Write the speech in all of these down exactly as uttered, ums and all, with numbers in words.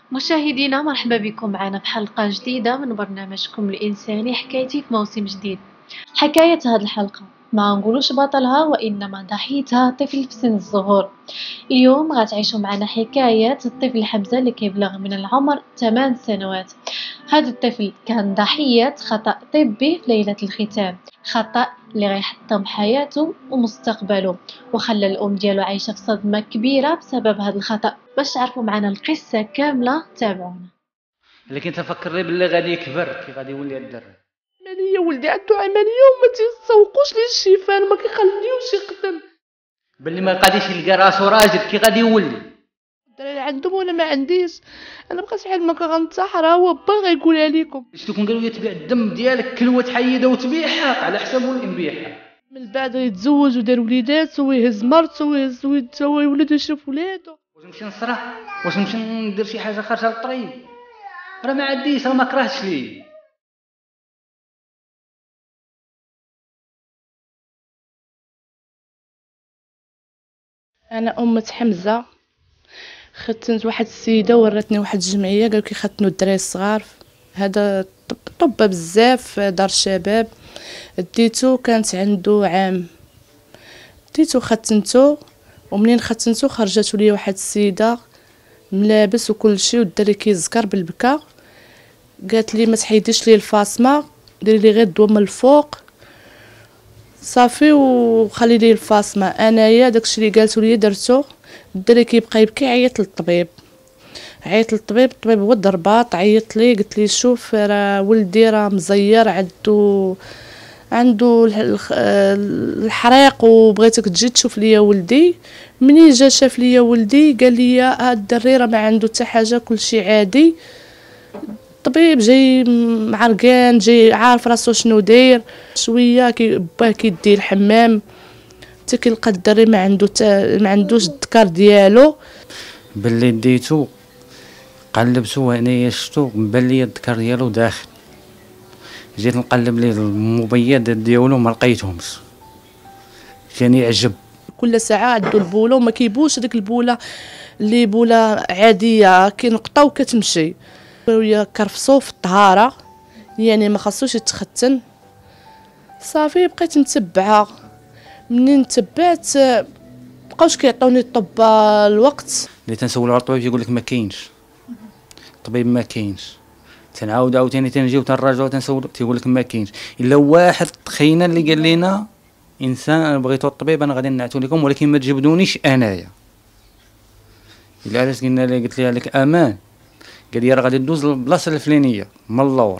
مشاهدينا مرحبا بكم معنا في حلقة جديدة من برنامجكم الإنساني حكايتي في موسم جديد. حكاية هذه الحلقة ما نقولوش بطلها وإنما ضحيتها طفل في سن الظهور. اليوم غتعيشوا معنا حكاية الطفل حمزة اللي كيبلغ من العمر ثمان سنوات. هذا الطفل كان ضحية خطأ طبي في ليلة الختان، خطأ اللي غيحطم حياته ومستقبله وخلى الأم ديالو عايشة في صدمة كبيرة بسبب هذا الخطأ. باش تعرفوا معنا القصة كاملة تابعونا. لكن تفكر لي باللي غادي يكبر كي غادي يولي الدرب. عمليه ولدي عنده عمليه وما تيسوقوش ليه الشيفان وما كيخليوش يخدم. باللي ما غاديش يلقى راسو راجل كي غادي يولي. الدراري عندهم وانا ما عنديش. انا بقيت شحال ما كنتحرى هو با غيقولها لكم. شتو كون قالوا لي تبيع الدم ديالك كلوه تحيدها وتبيعها على حسابه اللي نبيعها. من بعد يتزوج ودار وليدات ويهز مرته ويهز هو يولد ويشرف ولادو. واش نمشي نصرح؟ واش نمشي ندير شي حاجه خارجه للطريق؟ راه ما عنديش، راه ما كرهتش ليه. انا ام حمزه، ختنت واحد السيده وراتني واحد الجمعيه قالوا كيختنوا الدراري الصغار. هذا طب بزاف دار الشباب. ديتو كانت عنده عام، ديتو ختنتو، ومنين ختنتو خرجت لي واحد السيده ملابس وكل شيء والدري كيزكر بالبكا. قالت لي ما تحيديش لي الفاصمه، ديري لي غير الضوء من الفوق صافي وخلي لي الفاصمه. انايا داكشي اللي قالتو لي درتو. الدري كيبقى يبكي، عيط للطبيب، عيط للطبيب، الطبيب هو الضرباط. عيط لي قلت لي شوف راه ولدي راه مزير، عنده عنده الحريق وبغيتك تجي تشوف ليا ولدي. منين جا شاف ليا ولدي قال لي هاد الدري راه ما عنده حتى حاجه، كلشي عادي. الطبيب جاي معرقان، جاي عارف راسو شنو داير. شويه كي باه كيديه الحمام حتى كيلقى الدري ما عنده تا ما عندوش الذكر ديالو. باللي ديتو قلبتو وانايا شفتو بان لي الذكر ديالو داخل. جيت نقلب ليه المبيض ديالو ما لقيتهمش، جاني عجب. كل ساعه عندو البوله وما كيبوش ديك البوله اللي بوله عاديه كينقطا وكتمشي. ويا كرفصو في الطهاره، يعني ما خاصوش يتختن. صافي بقيت نتبعها. منين تبعت بقاوش كيعطوني الطب الوقت. اللي تنسولو على الطبيب يقول لك ما كاينش، الطبيب ما كاينش. تنعاود عاوتاني تنجيو تنراجعو تنسولو تيقول لك ما كاينش. الا واحد خينا اللي قال لنا انسان انا بغيتو الطبيب انا غادي نعتو لكم ولكن ما تجبدونيش انايا. الا علاش قلنا لي قلت لها لك امان، قال لي راه غادي دوز للبلاصه الفلانيه من اللور.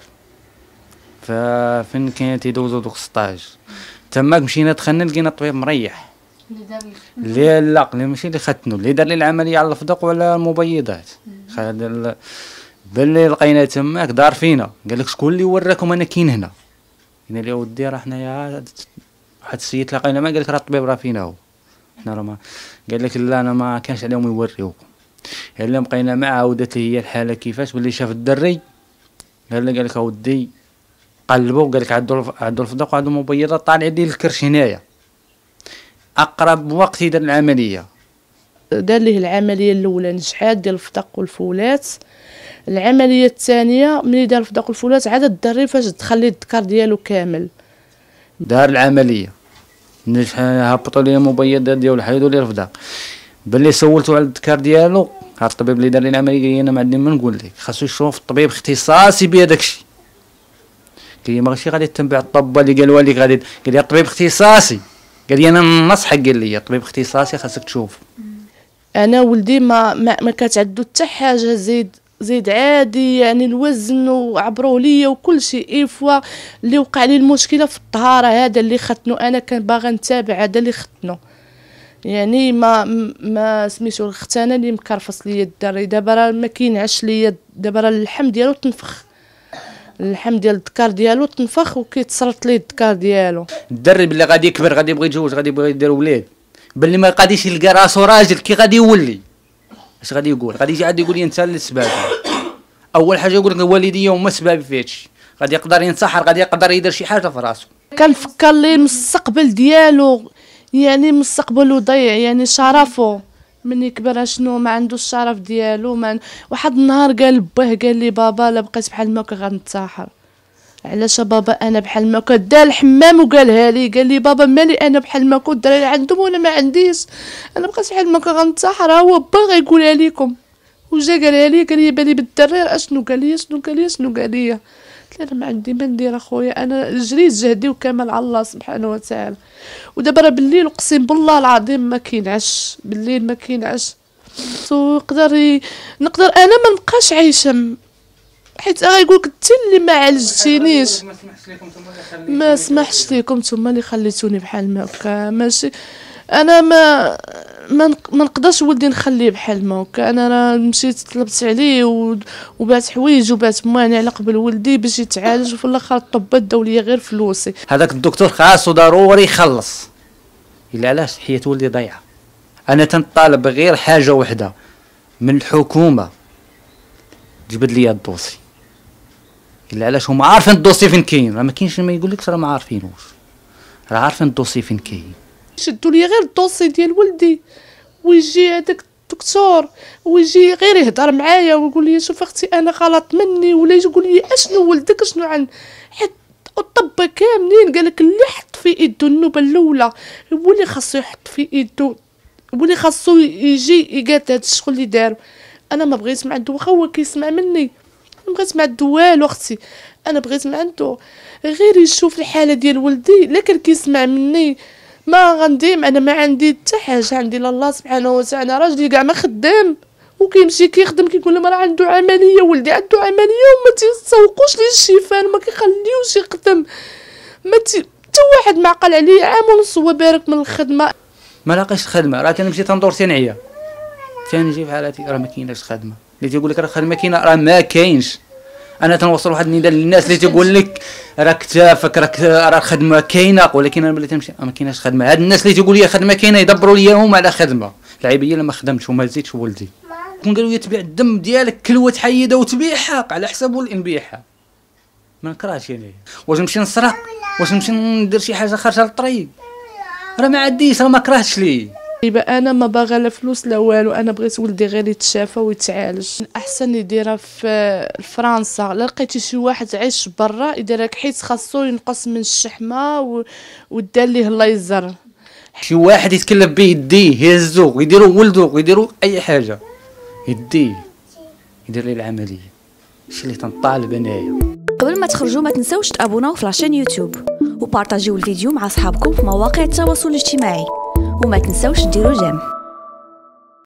ففين كاين تيدوزو دوك ستاج تماك مشينا دخلنا لقينا الطبيب مريح. اللي لا اللي ماشي اللي ختنو اللي دار لي العمليه على الفدق ولا المبيضات. خد باللي لقينا تماك دار فينا قال لك شكون اللي وراكم انا كاين هنا. قلنا له ودي راه حنايا واحد السيد لقينا ما قال لك راه الطبيب راه فينا هو حنا راه ما قال لك لا انا ما كانش عليهم يوريوكم. الا بقينا معاه عاودت لي هي الحاله كيفاش باللي شاف الدري قال لي قال لك اودي قلبو قال لك عندو عندو الفدق وعندو مبيضات طالع لي الكرش هنايا. اقرب وقت يدير العمليه دار ليه العمليه الاولى نجحات ديال الفدق والفولات. العمليه الثانيه ملي دار الفدق والفولات عاد الدري فاش دخل ليه الذكر ديالو كامل. دار العمليه نجح هبطوا لي المبيضات ديالو حيدوا لي الفدق. باللي سولتو على الذكر ديالو هاد الطبيب اللي دار لي العمليه قال لي انا ما عندي ما نقول لك، خاصو يشوف الطبيب اختصاصي بهذاك الشيء. قال لي ماشي غادي تتبع الطب اللي قالوا لك غادي. قال لي الطبيب اختصاصي، قال لي انا ننصحك، قال لي الطبيب اختصاصي خاصك تشوف. انا ولدي ما ما, ما كانت عنده حتى حاجه، زيد زيد عادي يعني الوزن وعبروه ليا وكل شيء. ايفوا اللي وقع لي المشكله في الطهاره هذا اللي ختنو انا كان باغا نتابع هذا اللي ختنو. يعني ما ما سميتو الختانه اللي مكرفص ليا الدري. دابا راه ما كينعش ليا، دابا راه اللحم ديالو تنفخ، اللحم ديال الذكر ديالو تنفخ وكيتصرط ليه الذكر ديالو. الدري باللي غادي يكبر غادي يبغي يتزوج غادي يبغي يدير ولاد، باللي ما غاديش يلقى راسو راجل كي غادي يولي اش غادي يقول؟ غادي يجي عاد يقول لي انت اللي السبب. اول حاجه يقول لك والدي هما السبب في هادشي. غادي يقدر ينتحر، غادي يقدر يدير شي حاجه في راسو. كنفكر ليه المستقبل ديالو، يعني مستقبله ضيع، يعني شرفه من يكبر شنو ما عندوش الشرف ديالو. ما واحد النهار قال باه قال لي بابا لا بقيت بحال ما غنتساحر. علاش بابا انا بحال ما كدا الحمام وقالها لي قال لي بابا مالي انا بحال ما كنت الدراري عندهم وانا ما عنديش انا بقيت بحال ما غنتساحر. هو باغي يقولها لكم وجا قالها لي قال لي بالي بالدراري اشنو قال لي شنو قال لي شنو قال لي قلت له ما عندي ما ندير اخويا انا جريت جهدي وكمل على الله سبحانه وتعالى. ودابا راه بالليل اقسم بالله العظيم ما كينعش بالليل ما كينعش ويقدر نقدر انا ما نبقاش عايشه حيت غايقول لك انت اللي ما عالجتينيش ما سمحش لكم نتوما اللي خليتوني بحال ما هكا. ماشي انا ما ما نقدرش ولدي نخليه بحال ما هكا. انا راه مشيت طلبت عليه وبات حوايج وبات موانع على قبل ولدي باش يتعالج وفي الاخر الطبات الدوليه غير فلوسي. هذاك الدكتور خاصو ضروري يخلص الا علاش حياه ولدي ضايعه. انا تنطالب غير حاجه وحده من الحكومه تجبد لي الدوسي الا علاش هما عارفين الدوسي فين كاين. راه ما كاينش ما يقول لكش راه ما عارفينوش راه عارفين الدوسي فين كاين. شدوا لي غير الدوسي ديال ولدي ويجي هذاك الدكتور ويجي غير يهضر معايا ويقول لي شوف اختي انا غلط مني ولا يقول لي اشنو ولدك شنو عن حيت الطب كاملين قال لك اللي حط في يدو النوبه الاولى هو اللي خاصو يحط في يدو هو اللي خاصو يجي يقاد هذا الشغل اللي دار. انا ما بغيت مع عنده واخا هو كيسمع مني ما بغيت مع عنده والو اختي. انا بغيت مع عنده غير يشوف الحاله ديال ولدي لا كان كيسمع مني ما غنديم. انا ما عندي حتى حاجه عندي الله سبحانه وتعالى. راجلي كاع ما خدام وكيمشي كيخدم كيقول لهم راه عنده عمليه ولدي عنده عمليه وما تيسوقوش ليه الشيفان ما كيخليوش يخدم. ما تي حتى واحد ما عقل عليه عام ونص هو بارك من الخدمه ما لاقيش خدمه. راه تنمشي تندور تنعيا تنجي في حالتي راه ما كايناش خدمه. اللي تيقول لك راه خدمه كاينه راه ما كاينش. انا تنوصل واحد النداء للناس اللي تيقول لك راه كتافك راه راه الخدمه كاينه ولكن انا ملي تنمشي ما كايناش خدمه. هاد الناس اللي تيقول لي خدمه كاينه يدبروا لي هما على خدمه. العيبيه الا ما خدمتش وما زيدتش ولدي كون قالوا لي تبيع الدم ديالك كلوه تحيدها وتبيعها على حساب اللي نبيعها ما نكرهش انايا. واش نمشي نسرق واش نمشي ندير شي حاجه خارجه للطريق راه ما عنديش راه ما كرهتش ليه. انا ما باغا لا فلوس لا والو. انا بغيت ولدي غير يتشافى ويتعالج. احسن يديرها في فرنسا. لا لقيتي شي واحد عايش برا يديرك حيت خاصو ينقص من الشحمه ودار ليه الليزر. شي واحد يتكلف به يديه يهزو ويديروا ولدو ويديروا اي حاجه يديه يدير ليه العمليه. شي اللي تنطالب انايا. قبل ما تخرجوا ما تنساوش تابوناو في لاشين يوتيوب وبارطاجيو الفيديو مع اصحابكم في مواقع التواصل الاجتماعي وما تنساوش ديروا جيم.